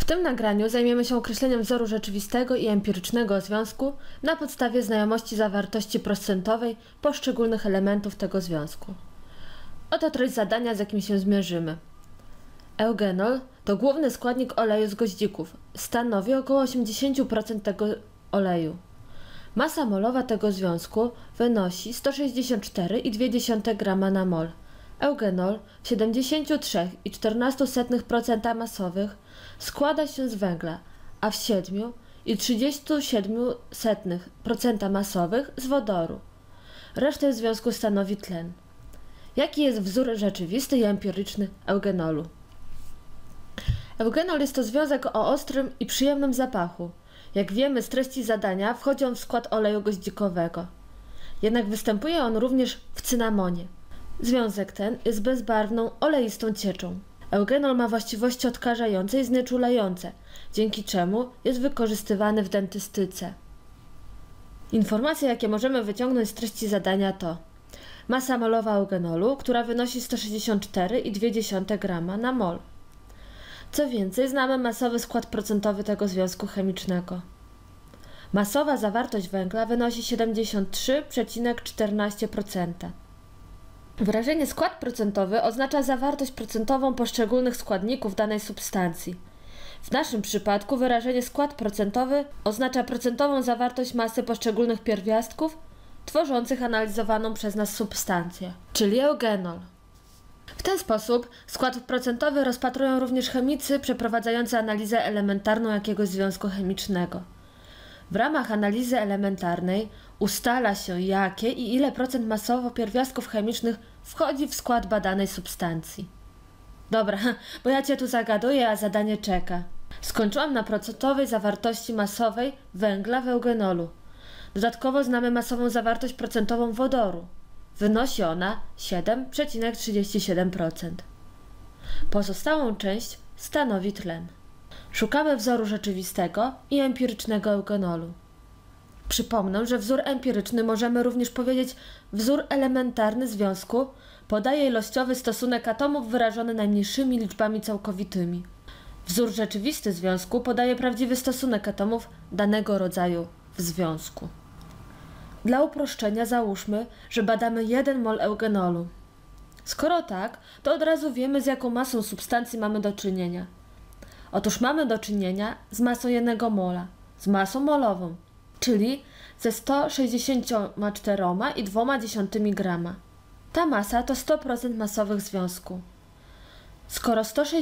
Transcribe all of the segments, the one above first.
W tym nagraniu zajmiemy się określeniem wzoru rzeczywistego i empirycznego związku na podstawie znajomości zawartości procentowej poszczególnych elementów tego związku. Oto treść zadania, z jakim się zmierzymy. Eugenol to główny składnik oleju z goździków. Stanowi około 80% tego oleju. Masa molowa tego związku wynosi 164,2 g na mol. Eugenol w 73,14% masowych składa się z węgla, a w 7,37% masowych z wodoru. Resztę związku stanowi tlen. Jaki jest wzór rzeczywisty i empiryczny eugenolu? Eugenol jest to związek o ostrym i przyjemnym zapachu. Jak wiemy z treści zadania, wchodzi on w skład oleju goździkowego. Jednak występuje on również w cynamonie. Związek ten jest bezbarwną, oleistą cieczą. Eugenol ma właściwości odkażające i znieczulające, dzięki czemu jest wykorzystywany w dentystyce. Informacje, jakie możemy wyciągnąć z treści zadania to: masa molowa eugenolu, która wynosi 164,2 g na mol. Co więcej, znamy masowy skład procentowy tego związku chemicznego. Masowa zawartość węgla wynosi 73,14%. Wyrażenie skład procentowy oznacza zawartość procentową poszczególnych składników danej substancji. W naszym przypadku wyrażenie skład procentowy oznacza procentową zawartość masy poszczególnych pierwiastków tworzących analizowaną przez nas substancję, czyli eugenol. W ten sposób skład procentowy rozpatrują również chemicy przeprowadzający analizę elementarną jakiegoś związku chemicznego. W ramach analizy elementarnej ustala się, jakie i ile procent masowo pierwiastków chemicznych wchodzi w skład badanej substancji. Dobra, bo ja Cię tu zagaduję, a zadanie czeka. Skończyłam na procentowej zawartości masowej węgla w eugenolu. Dodatkowo znamy masową zawartość procentową wodoru. Wynosi ona 7,37%. Pozostałą część stanowi tlen. Szukamy wzoru rzeczywistego i empirycznego eugenolu. Przypomnę, że wzór empiryczny możemy również powiedzieć wzór elementarny związku podaje ilościowy stosunek atomów wyrażony najmniejszymi liczbami całkowitymi. Wzór rzeczywisty związku podaje prawdziwy stosunek atomów danego rodzaju w związku. Dla uproszczenia załóżmy, że badamy 1 mol eugenolu. Skoro tak, to od razu wiemy, z jaką masą substancji mamy do czynienia. Otóż mamy do czynienia z masą 1 mola, z masą molową, czyli ze 164,2 grama. Ta masa to 100% masowych związku. Skoro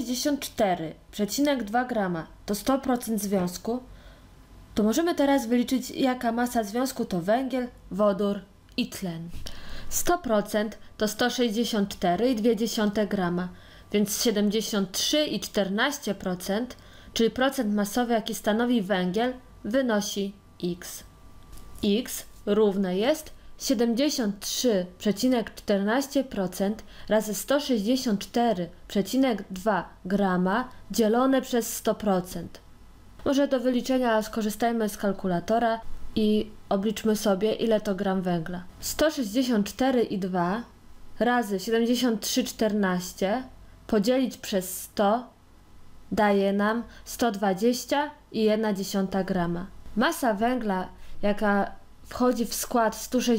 164,2 grama to 100% związku, to możemy teraz wyliczyć, jaka masa związku to węgiel, wodór i tlen. 100% to 164,2 grama, więc 73,14%, czyli procent masowy, jaki stanowi węgiel, wynosi X. X równe jest 73,14% razy 164,2 grama dzielone przez 100%. Może do wyliczenia skorzystajmy z kalkulatora i obliczmy sobie, ile to gram węgla. 164,2 razy 73,14 podzielić przez 100 daje nam 120,1 grama. Masa węgla, jaka wchodzi w skład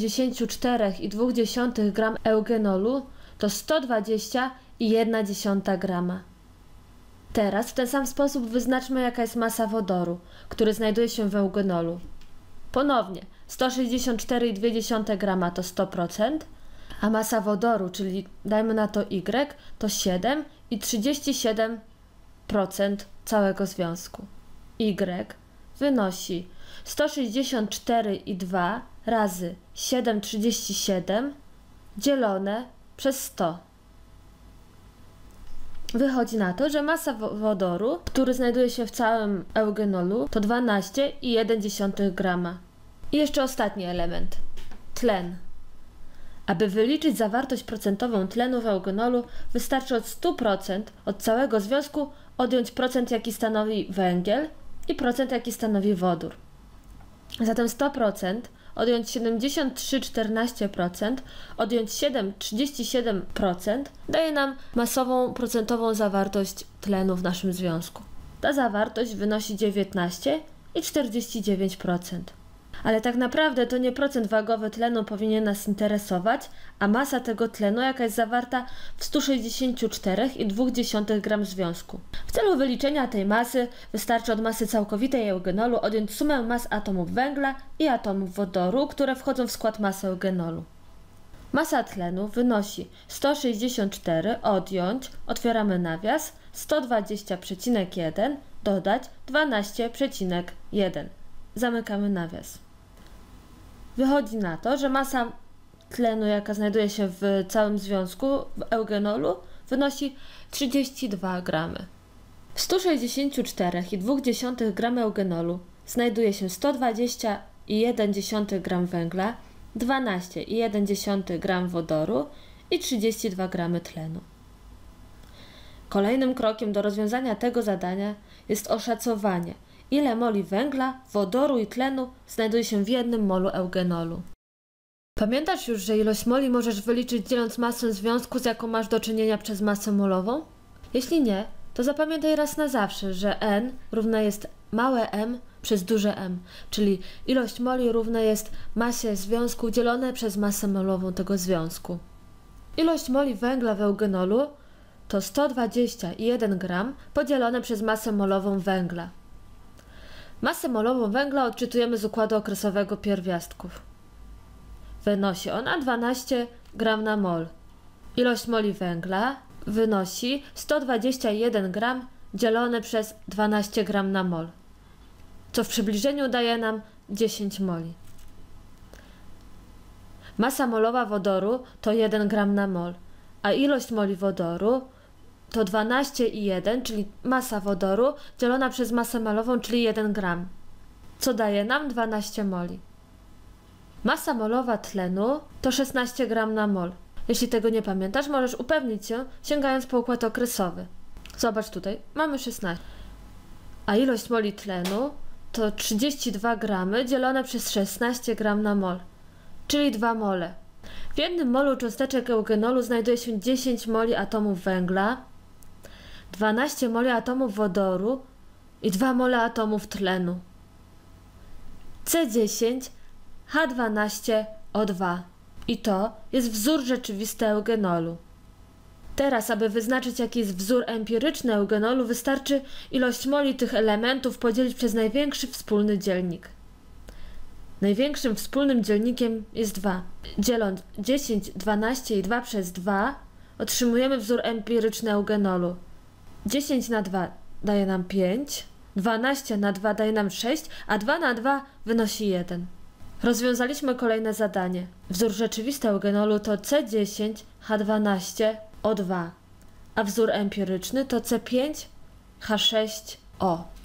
164,2 gram eugenolu, to 120,1 grama. Teraz w ten sam sposób wyznaczmy, jaka jest masa wodoru, który znajduje się w eugenolu. Ponownie 164,2 grama to 100%, a masa wodoru, czyli dajmy na to Y, to 7,37% całego związku. Y wynosi 164,2 razy 7,37 dzielone przez 100. Wychodzi na to, że masa wodoru, który znajduje się w całym eugenolu, to 12,1 grama. I jeszcze ostatni element. Tlen. Aby wyliczyć zawartość procentową tlenu w eugenolu, wystarczy od 100% od całego związku odjąć procent, jaki stanowi węgiel i procent, jaki stanowi wodór. Zatem 100% odjąć 73,14%, odjąć 7,37% daje nam masową procentową zawartość tlenu w naszym związku. ta zawartość wynosi 19,49%. Ale tak naprawdę to nie procent wagowy tlenu powinien nas interesować, a masa tego tlenu, jaka jest zawarta w 164,2 g związku. W celu wyliczenia tej masy wystarczy od masy całkowitej eugenolu odjąć sumę mas atomów węgla i atomów wodoru, które wchodzą w skład masy eugenolu. Masa tlenu wynosi 164 odjąć, otwieramy nawias, 120,1 dodać 12,1. Zamykamy nawias. Wychodzi na to, że masa tlenu, jaka znajduje się w całym związku, w eugenolu, wynosi 32 gramy. W 164,2 g eugenolu znajduje się 120,1 g węgla, 12,1 g wodoru i 32 g tlenu. Kolejnym krokiem do rozwiązania tego zadania jest oszacowanie, ile moli węgla, wodoru i tlenu znajduje się w 1 molu eugenolu. Pamiętasz już, że ilość moli możesz wyliczyć dzieląc masę związku, z jaką masz do czynienia przez masę molową? Jeśli nie, to zapamiętaj raz na zawsze, że N równa jest małe m przez duże M, czyli ilość moli równa jest masie związku dzielone przez masę molową tego związku. Ilość moli węgla w eugenolu to 121 g podzielone przez masę molową węgla. Masę molową węgla odczytujemy z układu okresowego pierwiastków. Wynosi ona 12 g na mol. Ilość moli węgla wynosi 121 g dzielone przez 12 g na mol, co w przybliżeniu daje nam 10 moli. Masa molowa wodoru to 1 g na mol, a ilość moli wodoru to 12,1, czyli masa wodoru dzielona przez masę molową, czyli 1 g, co daje nam 12 moli. Masa molowa tlenu to 16 g na mol. Jeśli tego nie pamiętasz, możesz upewnić się, sięgając po układ okresowy. Zobacz tutaj, mamy 16. A ilość moli tlenu to 32 g dzielone przez 16 g na mol, czyli 2 mole. W 1 molu cząsteczek eugenolu znajduje się 10 moli atomów węgla, 12 moli atomów wodoru i 2 mole atomów tlenu. C10H12O2. I to jest wzór rzeczywisty eugenolu. Teraz, aby wyznaczyć, jaki jest wzór empiryczny eugenolu, wystarczy ilość moli tych elementów podzielić przez największy wspólny dzielnik. Największym wspólnym dzielnikiem jest 2. Dzieląc 10, 12 i 2 przez 2 otrzymujemy wzór empiryczny eugenolu. 10 na 2 daje nam 5, 12 na 2 daje nam 6, a 2 na 2 wynosi 1. Rozwiązaliśmy kolejne zadanie. Wzór rzeczywisty eugenolu to C10H12O2, a wzór empiryczny to C5H6O.